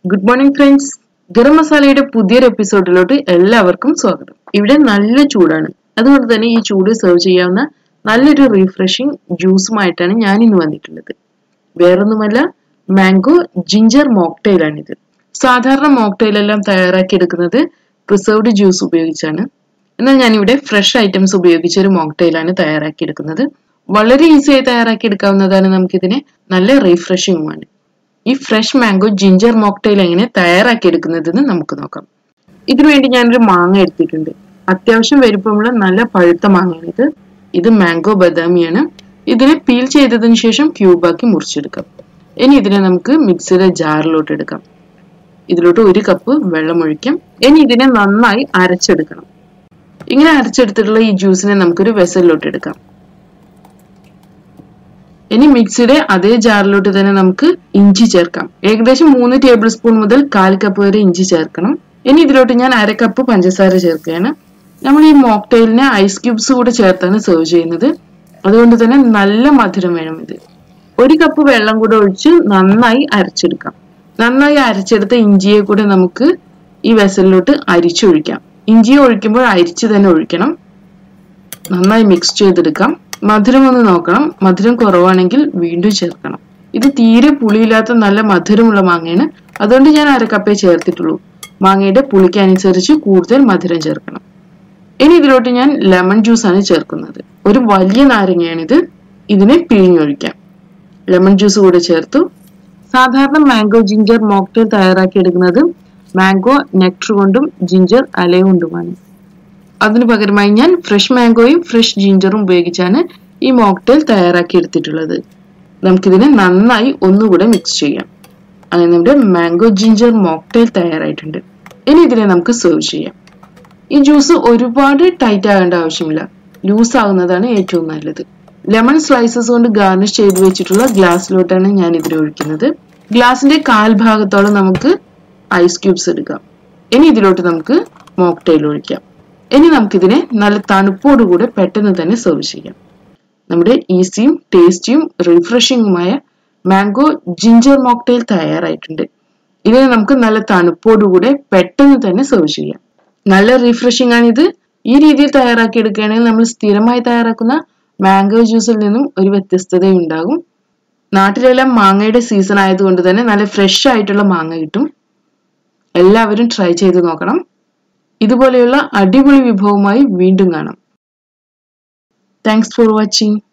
Good morning friends. Garam മസാലയുടെ പുതിയൊരു എപ്പിസോഡിലോട്ട് എല്ലാവർക്കും സ്വാഗതം. ഇവിടെ നല്ല ചൂടാണ്. അതുകൊണ്ട് തന്നെ ഈ ചൂട് സെർവ് ചെയ്യാവുന്ന നല്ലൊരു റിഫ്രഷിംഗ് ജ്യൂസുമായിട്ടാണ് ഞാൻ ഇന്ന് വന്നിട്ടുള്ളത്. വേറൊന്നുമല്ല, മാംഗോ ജിഞ്ചർ മോക്ടെയിൽ ആണിത്. സാധാരണ മോക്ടെയിൽ എല്ലാം തയ്യാറാക്കി എടുക്കുന്നത് പ്രിസർവ്ഡ് ജ്യൂസ് ഉപയോഗിച്ചാണ്. എന്നാൽ ഞാൻ ഇവിടെ ഫ്രഷ് ഐറ്റംസ് ഉപയോഗിച്ച ഒരു മോക്ടെയിലാണ് തയ്യാറാക്കി എടുക്കുന്നത്. വളരെ ഈസിയായി തയ്യാറാക്കി എടുക്കാവുന്നതാണ്. നമുക്കിതിനെ നല്ല റിഫ്രഷിംഗുമാണ്. ഈ ഫ്രഷ് മാംഗോ ജിഞ്ചർ മോക്ടെയിൽ എങ്ങനെ തയ്യാറാക്കി എടുക്കുന്നതെന്ന് നമുക്ക് നോക്കാം. ഇതിനുവേണ്ടി ഞാനൊരു മാങ്ങ എടുത്തിട്ടുണ്ട്. അത്യാവശ്യം വലിപ്പമുള്ള നല്ല പഴുത്ത മാങ്ങയാണിത്. ഇത് മാംഗോ ബദാമിയാണ്. ഇതിനെ പീൽ ചെയ്തതിന് ശേഷം ക്യൂബാക്കി മുറിച്ചെടുക്കാം. ഇനി ഇതിനെ നമുക്ക് മിക്സിയുടെ ജാറിലോട്ട് എടുക്കാം. ഇതിലോട്ട് 1 കപ്പ് വെള്ളം ഒഴിക്കാം. ഇനി ഇതിനെ നന്നായി അരച്ചെടുക്കണം. ഇങ്ങനെ അരച്ചെടുത്തിട്ടുള്ള ഈ ജ്യൂസിനെ നമുക്കൊരു വെസലിലോട്ട് എടുക്കാം. ഇനി മിക്സിയുടെ അതേ ജാറിലോട്ട് തന്നെ നമുക്ക് ഇഞ്ചി ചേർക്കാം. ഏകദേശം 3 ടേബിൾ സ്പൂൺ മുതൽ 1/4 കപ്പ് വരെ ഇഞ്ചി ചേർക്കണം. ഇനി ഇതിലോട്ട് ഞാൻ 1/2 കപ്പ് പഞ്ചസാര ചേർക്കുകയാണ്. നമ്മൾ ഈ മോക്ടെയിലിനെ ഐസ് ക്യൂബ്സ് കൂടെ ചേർത്താണ് സെർവ് ചെയ്യുന്നത്. അതുകൊണ്ട് തന്നെ നല്ല മധുരം വേണം. ഇത് 1 കപ്പ് വെള്ളം കൂടെ ഒഴിച്ച് നന്നായി അരച്ചെടുക്കാം. നന്നായി അരച്ചെടുത്ത ഇഞ്ചിയെ കൂടെ നമുക്ക് ഈ വെസലിലോട്ട് അരിച്ചൊഴിക്കാം. ഇഞ്ചിയെ ഒഴിക്കുമ്പോൾ അരിച്ച് തന്നെ ഒഴിക്കണം. നന്നായി മിക്സ് ചെയ്തെടുക്കാം. മധുരം ഒന്ന് നോക്കണം. മധുരം കുറവാണെങ്കിൽ വീണ്ടും ചേർക്കണം. ഇത് തീരെ പുളിയില്ലാത്ത നല്ല മധുരമുള്ള മാങ്ങയാണ്. അതുകൊണ്ട് ഞാൻ 1/2 കപ്പേ ചേർത്തിട്ടുള്ളൂ. മാങ്ങയുടെ പുളിക്ക് അനുസരിച്ച് കൂടുതൽ മധുരം ചേർക്കണം. ഇനി ഇതിലോട്ട് ഞാൻ ലെമൺ ജ്യൂസ് ആണ് ചേർക്കുന്നത്. ഒരു വലിയ നാരങ്ങയാണിത്. ഇതിനെ പിഴിഞ്ഞൊഴിക്കാം. ലെമൺ ജ്യൂസ് കൂടെ ചേർത്തു. സാധാരണ മാംഗോ ജിഞ്ചർ മോക്ടെയിൽ തയ്യാറാക്കി എടുക്കുന്നത് മാംഗോ നെക്ടർ കൊണ്ടും ജിഞ്ചർ അല കൊണ്ടുമാണ്. അതിനു പകരമായി ഞാൻ ഫ്രഷ് മാംഗോയും ഫ്രഷ് ജിഞ്ചറും ഉപയോഗിച്ചാണ് ഈ മോക്ടെയിൽ തയ്യാറാക്കി എടുത്തിട്ടുള്ളത്. നമുക്കിതിനെ നന്നായി ഒന്നുകൂടെ മിക്സ് ചെയ്യാം. അങ്ങനെ നമ്മുടെ മാംഗോ ജിഞ്ചർ മോക്ടെയിൽ തയ്യാറായിട്ടുണ്ട്. ഇനി ഇതിനെ നമുക്ക് സെർവ് ചെയ്യാം. ഈ ജ്യൂസ് ഒരുപാട് ടൈറ്റ് ആകേണ്ട ആവശ്യമില്ല. ലൂസ് ആകുന്നതാണ് ഏറ്റവും നല്ലത്. ലെമൺ സ്ലൈസസ് കൊണ്ട് ഗാർണിഷ് ചെയ്ത് വെച്ചിട്ടുള്ള ഗ്ലാസ്സിലോട്ടാണ് ഞാൻ ഇതിനെ ഒഴിക്കുന്നത്. ഗ്ലാസിന്റെ 1/4 ഭാഗത്തോളം നമുക്ക് ഐസ് ക്യൂബ്സ് എടുക്കാം. ഇനി ഇതിലോട്ട് നമുക്ക് മോക്ടെയിൽ ഒഴിക്കാം. ഇനി നമുക്കിതിനെ നല്ല തണുപ്പോടുകൂടെ പെട്ടെന്ന് തന്നെ സെർവ് ചെയ്യാം. നമ്മുടെ ഈസിയും ടേസ്റ്റിയും റിഫ്രഷിംഗുമായ മാംഗോ ജിഞ്ചർ മോക്ടെയിൽ തയ്യാറായിട്ടുണ്ട്. ഇതിനെ നമുക്ക് നല്ല തണുപ്പോടുകൂടെ പെട്ടെന്ന് തന്നെ സെർവ് ചെയ്യാം. നല്ല റിഫ്രഷിംഗ് ആണിത്. ഈ രീതിയിൽ തയ്യാറാക്കി എടുക്കുകയാണെങ്കിൽ നമ്മൾ സ്ഥിരമായി തയ്യാറാക്കുന്ന മാംഗോ ജ്യൂസിൽ നിന്നും ഒരു വ്യത്യസ്തത ഉണ്ടാകും. നാട്ടിലെല്ലാം മാങ്ങയുടെ സീസൺ ആയതുകൊണ്ട് തന്നെ നല്ല ഫ്രഷ് ആയിട്ടുള്ള മാങ്ങ കിട്ടും. എല്ലാവരും ട്രൈ ചെയ്ത് നോക്കണം. ഇതുപോലെയുള്ള അടിപൊളി വിഭവമായി വീണ്ടും കാണാം. Thanks for watching.